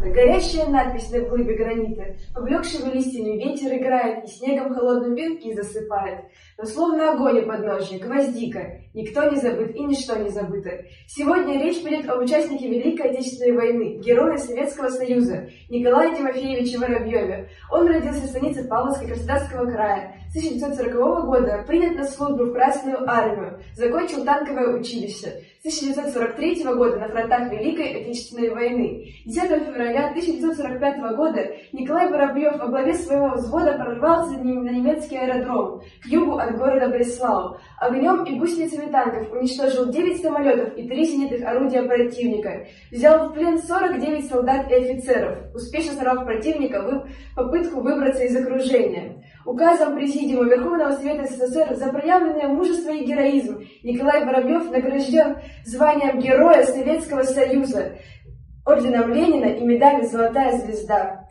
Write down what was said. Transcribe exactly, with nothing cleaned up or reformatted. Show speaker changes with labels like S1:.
S1: забыта, горящая надпись на глыбе гранита, поблекшего листьями ветер играет и снегом холодным венки засыпает. Но словно огонь у подножья, гвоздика, никто не забыт и ничто не забыто. Сегодня речь пойдет об участнике Великой Отечественной войны, герое Советского Союза Николае Тимофеевиче Воробьеве. Он родился в станице Павловской Краснодарского края. С тысяча девятьсот сорокового года принят на службу в Красную армию, закончил танковое училище. С тысяча девятьсот сорок третьего года на фронтах Великой Отечественной войны. десятого февраля тысяча девятьсот сорок пятого года Николай Воробьев во главе своего взвода прорвался на немецкий аэродром к югу от города Бреслау. Огнем и гусеницами танков уничтожил девять самолетов и три зенитных орудия противника. Взял в плен сорок девять солдат и офицеров, успешно сорвав противника в попытку выбраться из окружения. Указом Президиума Верховного Совета СССР за проявленное мужество и героизм Николай Воробьев награжден званием Героя Советского Союза, орденом Ленина и медалью «Золотая звезда».